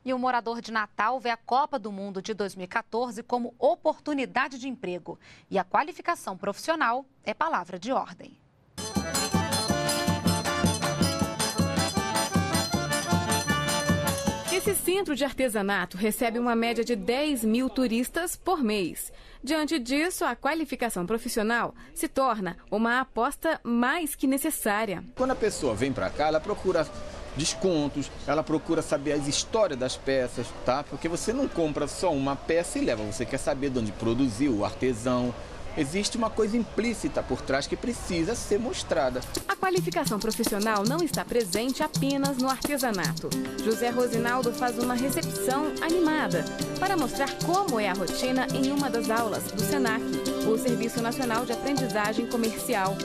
E o morador de Natal vê a Copa do Mundo de 2014 como oportunidade de emprego. E a qualificação profissional é palavra de ordem. Esse centro de artesanato recebe uma média de 10 mil turistas por mês. Diante disso, a qualificação profissional se torna uma aposta mais que necessária. Quando a pessoa vem para cá, ela procura descontos, ela procura saber as histórias das peças, tá? Porque você não compra só uma peça e leva, você quer saber de onde produziu, o artesão. Existe uma coisa implícita por trás que precisa ser mostrada. A qualificação profissional não está presente apenas no artesanato. José Rosinaldo faz uma recepção animada para mostrar como é a rotina em uma das aulas do SENAC, o Serviço Nacional de Aprendizagem Comercial.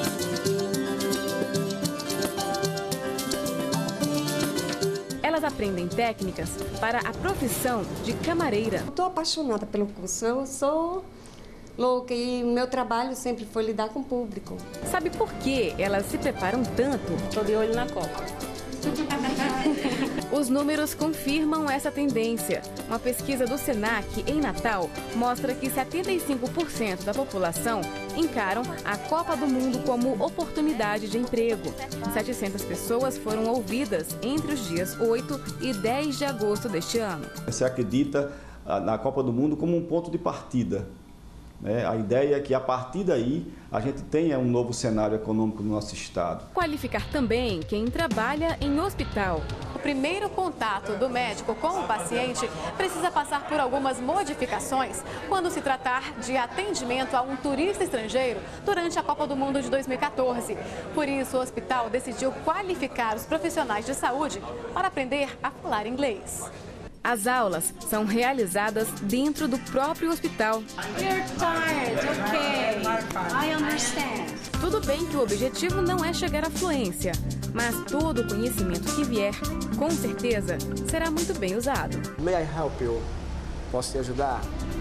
Elas aprendem técnicas para a profissão de camareira. Estou apaixonada pelo curso, eu sou louca e meu trabalho sempre foi lidar com o público. Sabe por que elas se preparam tanto? Estou de olho na Copa. Os números confirmam essa tendência. Uma pesquisa do SENAC em Natal mostra que 75% da população encaram a Copa do Mundo como oportunidade de emprego. 700 pessoas foram ouvidas entre os dias 8 e 10 de agosto deste ano. Você acredita na Copa do Mundo como um ponto de partida. A ideia é que, a partir daí, a gente tenha um novo cenário econômico no nosso estado. Qualificar também quem trabalha em hospital. O primeiro contato do médico com o paciente precisa passar por algumas modificações quando se tratar de atendimento a um turista estrangeiro durante a Copa do Mundo de 2014. Por isso, o hospital decidiu qualificar os profissionais de saúde para aprender a falar inglês. As aulas são realizadas dentro do próprio hospital. Tudo bem que o objetivo não é chegar à fluência, mas todo o conhecimento que vier, com certeza, será muito bem usado. May I help you? Posso te ajudar?